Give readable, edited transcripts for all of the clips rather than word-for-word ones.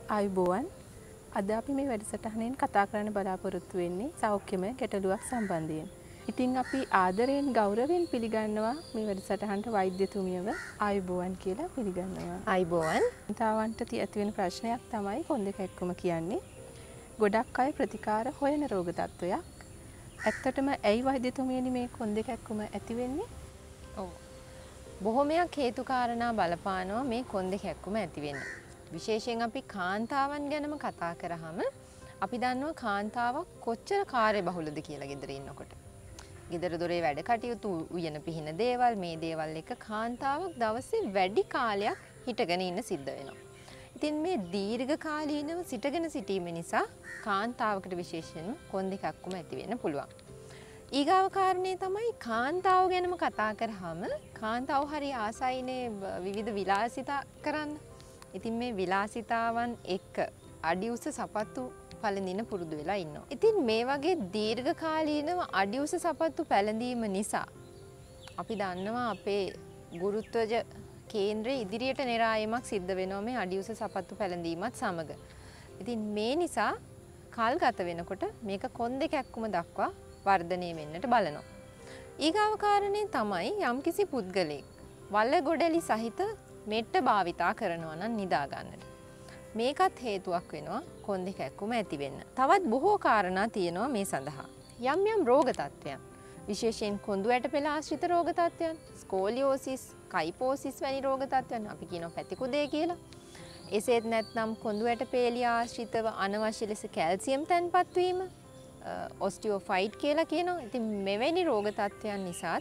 ආයුබෝවන් අද අපි මේ වැඩසටහනෙන් කතා කරන්න බලාපොරොත්තු වෙන්නේ සෞඛ්‍යමය ගැටලුවක් සම්බන්ධයෙන්. ඉතින් අපි ආදරයෙන් ගෞරවයෙන් පිළිගන්නවා මේ වැඩසටහනට වෛද්‍යතුමියව ආයුබෝවන් කියලා පිළිගන්නවා. ආයුබෝවන්. තාවන්ට ඇති වෙන ප්‍රශ්නයක් තමයි කොන්ද කැක්කුම කියන්නේ. ගොඩක් අය ප්‍රතිකාර හොයන රෝග තත්වයක්. ඇත්තටම ඇයි වෛද්‍යතුමියනි මේ කොන්ද කැක්කුම ඇති වෙන්නේ? ඔව්. බොහොමයක් හේතු කාරණා බලපානවා මේ කොන්ද කැක්කුම ඇති වෙන්න. විශේෂයෙන් අපි කාන්තාවන් ගැනම කතා කරාම අපි දන්නවා කාන්තාවක් කොච්චර කාර්යබහුලද කියලා ගෙදර ඉන්නකොට. ගෙදර දොරේ වැඩ කටයුතු උයන පිහින දේවල් මේ දේවල් එක කාන්තාවක් දවසේ වැඩි කාලයක් හිටගෙන ඉන්න සිද්ධ වෙනවා. ඉතින් මේ දීර්ඝ කාලීනව සිටගෙන සිටීම නිසා කාන්තාවකට විශේෂයෙන්ම කොන්ද කැක්කුම ඇති වෙන්න පුළුවන්. ඊගාව කාරණේ තමයි කාන්තාව ගැනම කතා කරාම කාන්තාව හරි ආසයිනේ විවිධ විලාසිතා කරන්න. ඉතින් මේ විලාසිතාවන් එක්ක අඩි උස සපත්තු පැළඳින පුරුදු වෙලා ඉන්නවා. ඉතින් මේ වගේ දීර්ඝ කාලීනව අඩි උස සපත්තු පැළඳීම නිසා අපි දන්නවා අපේ ගුරුත්වජ කේන්ද්‍රයේ ඉදිරියට නෙරායීමක් සිද්ධ වෙනවා මේ අඩි උස සපත්තු පැළඳීමත් සමග. ඉතින් මේ නිසා කල් ගත වෙනකොට මේක කොන්ද කැක්කුම දක්වා වර්ධනය වෙන්නට බලනවා. ඊගාව කාරණේ තමයි යම්කිසි පුද්ගලයෙක් වල්ල ගොඩලි සහිත මෙට්ට භාවිතා කරනවා නම් නිදා ගන්නට. මේකත් හේතුවක් වෙනවා කොන්ද කැක්කුම ඇති වෙන්න. තවත් බොහෝ කාරණා තියෙනවා මේ සඳහා. යම් යම් රෝග තත්ත්වයන් විශේෂයෙන් කොඳු ඇටපෙළ ආශ්‍රිත රෝග තත්ත්වයන්, ස්කෝලියෝසිස්, කයිපෝසිස් වැනි රෝග තත්ත්වයන් අපි කියනවා පැතිකුදේ කියලා. එසේත් නැත්නම් කොඳු ඇටපෙළිය ආශ්‍රිතව අනවශ්‍ය ලෙස කැල්සියම් තැන්පත් වීම, ඔස්ටියෝෆයිට් කියලා කියනවා. ඉතින් මෙවැනි රෝග තත්ත්වයන් නිසාත්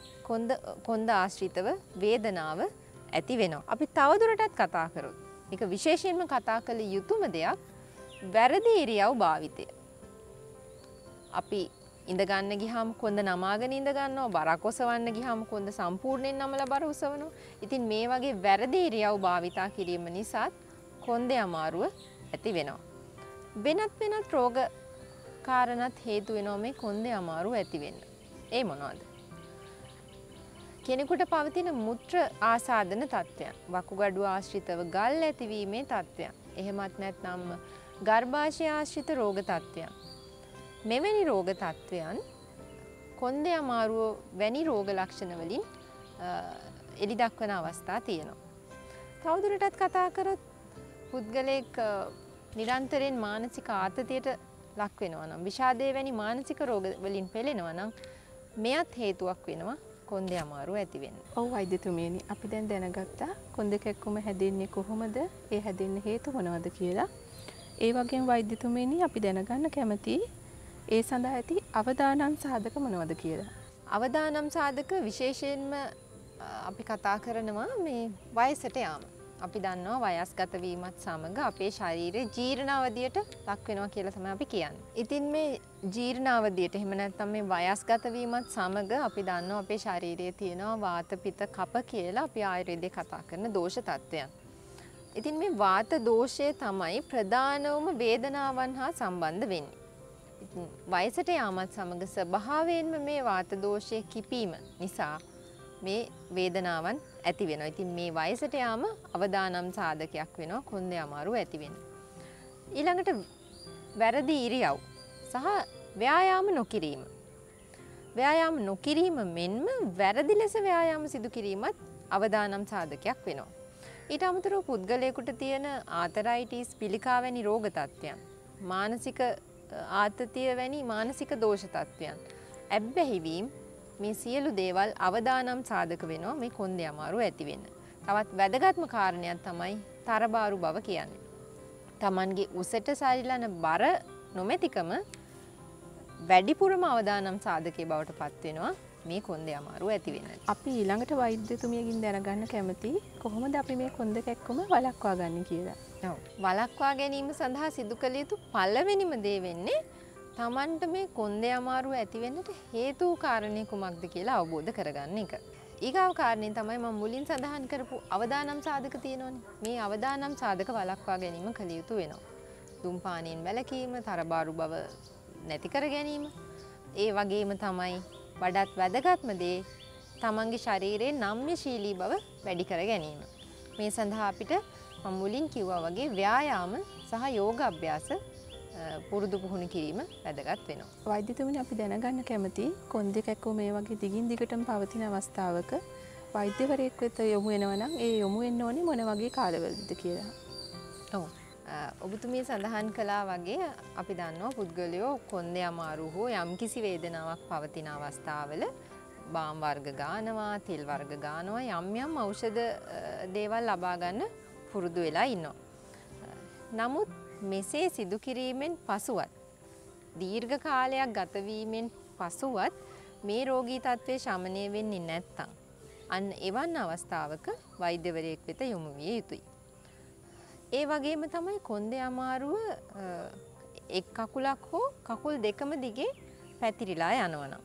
කොන්ද ආශ්‍රිතව වේදනාව ඇති වෙනවා. අපි තවදුරටත් කතා කරොත් මේක විශේෂයෙන්ම කතා කළ යුතුම දෙයක් වැරදි ඉරියව් භාවිතය. අපි ඉඳ ගන්න ගියාම කොන්ද නමාගෙන ඉඳ ගන්නවා, බරක් ඔසවන්න ගියාම කොන්ද සම්පූර්ණයෙන් නමලා බර ඔසවනවා. ඉතින් මේ වගේ වැරදි ඉරියව් භාවිතා කිරීම නිසා කොන්දේ අමාරුව ඇති වෙනවා. වෙනත් රෝග කාරණාත් හේතු වෙනවා මේ කොන්දේ අමාරුව ඇති වෙන්න. ඒ මොනවාද? කෙනෙකුට පවතින මුත්‍ර ආසාදන තත්ත්වයන්, වකුගඩුව ආශ්‍රිතව ගල් ඇතිවීමේ තත්ත්වයන්, එහෙමත් නැත්නම් ගර්භාෂය ආශ්‍රිත රෝග තත්ත්වයන්. මෙවැනි රෝග තත්ත්වයන් කොන්දේ අමාරුව වැනි රෝග ලක්ෂණ වලින් එළි දක්වන අවස්ථා තියෙනවා. තවදුරටත් කතා කරොත් පුද්ගලයෙක් නිරන්තරයෙන් මානසික ආතතියට ලක් වෙනවා නම්, විෂාදයේ වැනි මානසික රෝග වලින් පෙළෙනවා නම් මෙයත් හේතුවක් වෙනවා කොන්දේ අමාරුව ඇති වෙන්න. ඔව් වෛද්‍යතුමියනි, අපි දැන් දැනගත්තා කොන්ද කැක්කුම හැදෙන්නේ කොහොමද, ඒ හැදෙන්න හේතු මොනවද කියලා. ඒ වගේම වෛද්‍යතුමියනි අපි දැනගන්න කැමතියි ඒ සඳහා ඇති අවදානම් සාධක මොනවද කියලා. අවදානම් සාධක විශේෂයෙන්ම අපි කතා කරනවා මේ වයසට යාම. අපි දන්නවා වයස්ගත වීමත් සමග අපේ ශරීරයේ ජීර්ණාවධියට ලක් වෙනවා කියලා තමයි අපි කියන්නේ. ඉතින් මේ ජීර්ණාවධියට එහෙම නැත්නම් මේ වයස්ගත වීමත් සමග අපි දන්නවා අපේ ශරීරයේ තියෙනවා වාත පිත කප කියලා අපි ආයුර්වේදයේ කතා කරන දෝෂ තත්ත්වයන්. ඉතින් මේ වාත දෝෂය තමයි ප්‍රධානවම වේදනාවන් හා සම්බන්ධ වෙන්නේ. ඉතින් වයසට යාමත් සමග ස්වභාවයෙන්ම මේ වාත දෝෂයේ කිපීම නිසා මේ වේදනාවන් ඇති වෙනවා. ඉතින් මේ වයසට යාම අවදානම් සාධකයක් වෙනවා කොන්දේ අමාරුව ඇති වෙන්න. ඊළඟට වැරදි ඉරියව් සහ ව්‍යායාම නොකිරීම. ව්‍යායාම නොකිරීම මෙන්ම වැරදි ලෙස ව්‍යායාම සිදු කිරීමත් අවදානම් සාධකයක් වෙනවා. ඊට අමතරව පුද්ගලයෙකුට තියෙන ආතරයිටිස්, පිළිකා වැනි රෝග තත්ත්වයන්, මානසික ආතතිය වැනි මානසික දෝෂ තත්ත්වයන්, ඇබ්බැහි වීම, මේ සියලු දේවල් අවදානම් සාධක වෙනවා මේ කොන්දේ අමාරුව ඇති වෙන්න. තවත් වැදගත්ම කාරණයක් තමයි තරබාරු බව කියන්නේ. Tamanගේ උසට සරිලන බර නොමැතිකම වැඩිපුරම අවදානම් සාධකයේ බවට පත් වෙනවා මේ කොන්දේ අමාරුව ඇති වෙන්න. අපි ඊළඟට වෛද්‍යතුමියකින් දැනගන්න කැමතියි කොහොමද අපි මේ කොන්ද කැක්කුම වළක්වා ගන්න කියලා. ඔව්. වළක්වා ගැනීම සඳහා සිදු කළ යුතු පළවෙනිම දේ වෙන්නේ තමන්ට මේ කොන්දේ අමාරුව ඇති වෙන්නට හේතු කාරණේ කුමක්ද කියලා අවබෝධ කරගන්න එක. ඊගාව කාරණේ තමයි මම මුලින් සඳහන් කරපු අවදානම් සාධක තියෙනවනේ. මේ අවදානම් සාධක වළක්වා ගැනීම කළ යුතු වෙනවා. දුම්පානයෙන් වැළකීම, තරබාරු බව නැති කර ගැනීම. ඒ වගේම තමයි වඩාත් වැදගත්ම දේ තමන්ගේ ශරීරයේ නම්‍යශීලී බව වැඩි කර ගැනීම. මේ සඳහා අපිට මම මුලින් කිව්වා වගේ ව්‍යායාම සහ යෝග අභ්‍යාස පුරුදු පුහුණු කිරීම වැදගත් වෙනවා. වෛද්‍යතුමනි අපි දැනගන්න කැමති කොන්දේ කැක්කුම මේ වගේ දිගින් දිගටම පවතින අවස්ථාවක වෛද්‍යවරයෙක් වෙත යොමු වෙනවා නම් ඒ යොමු වෙන්න ඕනේ මොන වගේ කාලවලද කියලා. ඔව්. ඔබතුමිය සඳහන් කළා වගේ අපි දන්නවා පුද්ගලයෝ කොන්දේ අමාරු හෝ යම්කිසි වේදනාවක් පවතින අවස්ථාවල බාම් වර්ග ගන්නවා, තෙල් වර්ග ගන්නවා, යම් ඖෂධ දේවල් ලබා ගන්න පුරුදු වෙලා ඉන්නවා. නමුත් මෙසේ සිදු කිරීමෙන් පසුවත් දීර්ඝ කාලයක් ගත වීමෙන් පසුවත් මේ රෝගී තත්ත්වය શමනය වෙන්නේ නැත්නම් අන්න එවන් අවස්ථාවක වෛද්‍යවරයෙක් වෙත යොමු විය යුතුයි. ඒ වගේම තමයි කොන්දේ අමාරුව එක් කකුලක් හෝ කකුල් දෙකම දිගේ පැතිරිලා යනවනම්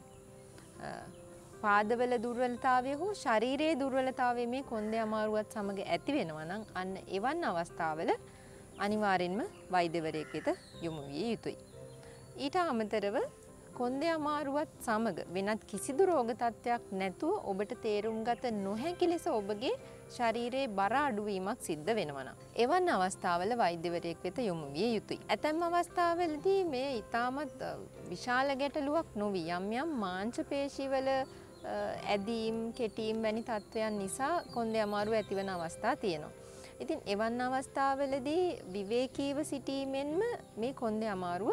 පාදවල දුර්වලතාවය හෝ ශරීරයේ දුර්වලතාවය මේ කොන්දේ අමාරුවත් සමග ඇති වෙනවා නම් අන්න එවන් අවස්ථාවල අනිවාර්යෙන්ම වෛද්‍යවරයෙක් වෙත යොමු විය යුතුයි. ඊට අමතරව කොන්දේ අමාරුවත් සමග වෙනත් කිසිදු රෝග තත්ත්වයක් නැතුව ඔබට තේරුම් ගත නොහැකි ලෙස ඔබගේ ශරීරයේ බර අඩුවීමක් සිද්ධ වෙනවා නම් එවන් අවස්ථාවල වෛද්‍යවරයෙක් වෙත යොමු විය යුතුයි. ඇතැම් අවස්ථාවලදී මේ ඊටමත් විශාල ගැටලුවක් නොවි යම් මාංශ පේශිවල ඇදීම්, කෙටීම් වැනි තත්ත්වයන් නිසා කොන්දේ අමාරුව ඇතිවන අවස්ථා තියෙනවා. ඉතින් එවන් අවස්ථාවලදී විවේකීව සිටීමෙන්ම මේ කොන්දේ අමාරුව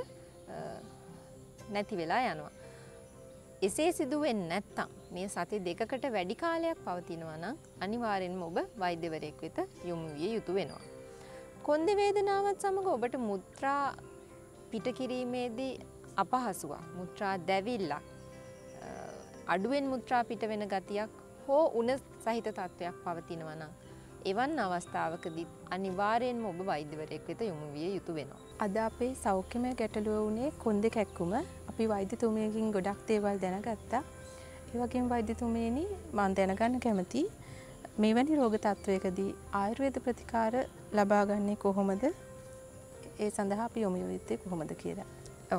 නැති වෙලා යනවා. එසේ සිදු වෙන්නේ නැත්නම් මේ සති දෙකකට වැඩි කාලයක් පවතිනවා නම් අනිවාර්යෙන්ම ඔබ වෛද්‍යවරයෙක් වෙත යොමු විය යුතු වෙනවා. කොන්දේ වේදනාවත් සමග ඔබට මුත්‍රා පිට කිරීමේදී අපහසුවක්, මුත්‍රා දැවිල්ලක්, අඩුවෙන් මුත්‍රා පිට වෙන ගතියක් හෝ උණ සහිත තත්ත්වයක් පවතිනවා නම් එවන් අවස්ථාවකදී අනිවාර්යෙන්ම ඔබ වෛද්‍යවරයෙක් වෙත යොමු විය යුතු වෙනවා. අද අපේ සෞඛ්‍යමය ගැටලුව වුණේ කොන්දේ කැක්කුම. අපි වෛද්‍යතුමියකින් ගොඩක් දේවල් දැනගත්තා. ඒ වගේම වෛද්‍යතුමියනි මම දැනගන්න කැමතියි මෙවැනි රෝග තත්වයකදී ආයුර්වේද ප්‍රතිකාර ලබා ගන්නේ කොහොමද? ඒ සඳහා අපි යොමු යුත්තේ කොහොමද කියලා. ඔව්.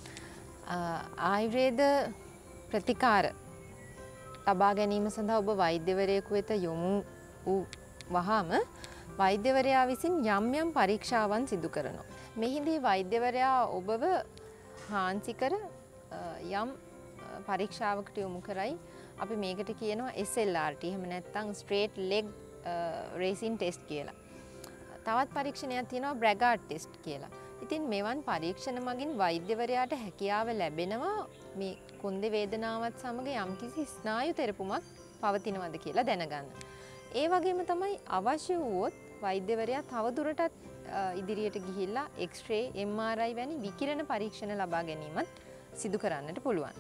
ආයුර්වේද ප්‍රතිකාර ලබා ගැනීම සඳහා ඔබ වෛද්‍යවරයෙකු වෙත යොමු වූ වහාම වෛද්‍යවරයා විසින් යම් පරීක්ෂාවන් සිදු කරනවා. මෙහිදී වෛද්‍යවරයා ඔබව හාන්සි කර යම් පරීක්ෂාවකට යොමු කරයි. අපි මේකට කියනවා SLRT එහෙම නැත්නම් straight leg racing test කියලා. තවත් පරීක්ෂණයක් තියෙනවා Bragard test කියලා. ඉතින් මෙවන් පරීක්ෂණ මගින් වෛද්‍යවරයාට හැකියාව ලැබෙනවා මේ කොන්දේ වේදනාවත් සමග යම්කිසි ස්නායු තෙරපුමක් පවතිනවද කියලා දැනගන්න. ඒ වගේම තමයි අවශ්‍ය වුවොත් වෛද්‍යවරයා තවදුරටත් ඉදිරියට ගිහිල්ලා X-ray, MRI වැනි විකිරණ පරීක්ෂණ ලබා ගැනීමත් සිදු කරන්නට පුළුවන්.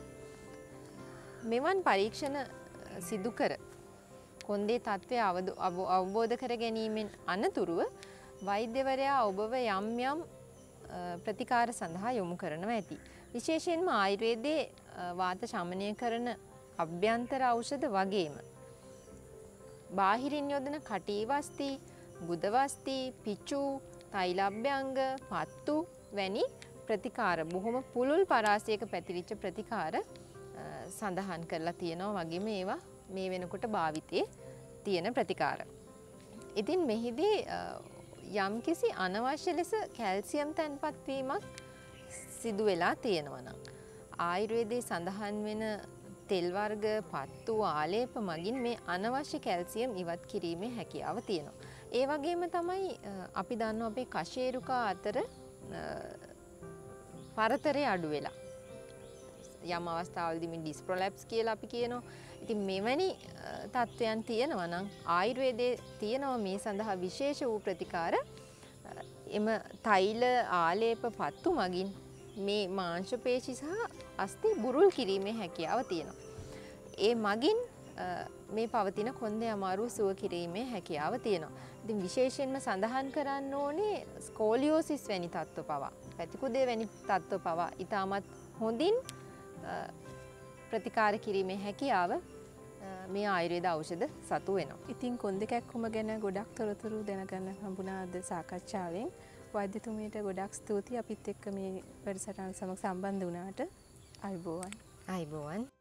මෙවන් පරීක්ෂණ සිදු කර කොන්දේ තත්ත්වය අවබෝධ කර ගැනීමෙන් අනතුරුව වෛද්‍යවරයා ඔබව යම් ප්‍රතිකාර සඳහා යොමු කරනවා ඇති. විශේෂයෙන්ම ආයුර්වේදයේ වාත શමනය කරන අභ්‍යන්තර ඖෂධ වගේම බාහිරින් යොදන කටීවස්ති, ගුදවස්ති, පිචු, තෛලබ්‍යංග, පත්තු වැනි ප්‍රතිකාර බොහොම පුළුල් පරාසයක පැතිරිච්ච ප්‍රතිකාර සඳහන් කරලා තියෙනවා. වගේම ඒවා මේ වෙනකොට භාවිතයේ තියෙන ප්‍රතිකාර. ඉතින් මෙහිදී යම්කිසි අනවශ්‍ය ලෙස කැල්සියම් තැන්පත් වීමක් සිදු වෙලා තියෙනවා නම් ආයුර්වේදයේ සඳහන් වෙන තෙල් වර්ග, පත්තු, ආලේප මගින් මේ අනවශ්‍ය කැල්සියම් ඉවත් කිරීමේ හැකියාව තියෙනවා. ඒ වගේම තමයි අපි දන්නවා අපේ කශේරුකා අතර පරතරය අඩු වෙලා යම් අවස්ථාවලදී මේ ඩිස්ප්‍රොලැප්ස් කියලා අපි කියනවා. ඉතින් මෙවැනි තත්ත්වයන් තියෙනවා නම් ආයුර්වේදයේ තියෙනවා මේ සඳහා විශේෂ වූ ප්‍රතිකාර. එම තෛල, ආලේප, පත්තු මගින් මේ මාංශ පේශි සහ අස්ථි බුරුල් කිරීමේ හැකියාව තියෙනවා. ඒ මගින් මේ පවතින කොන්දේ අමාරුව සුව කිරීමේ හැකියාව තියෙනවා. ඉතින් විශේෂයෙන්ම සඳහන් කරන්න ඕනේ ස්කෝලියෝසිස් වැනි තත්ත්ව පවා, පැතිකුදේ වැනි තත්ත්ව පවා ඉතාමත් හොඳින් ප්‍රතිකාර කිරීමේ හැකියාව මේ ආයුර්වේද ඖෂධ සතු වෙනවා. ඉතින් කොන්දේ කැක්කුම ගැන ගොඩක් තොරතුරු දැනගන්න හම්බුණා අද සාකච්ඡාවෙන්. වෛද්‍යතුමියට ගොඩක් ස්තුතියි අපිත් එක්ක මේ වැඩසටහන සමග සම්බන්ධ වුණාට. ආයුබෝවන්. ආයුබෝවන්.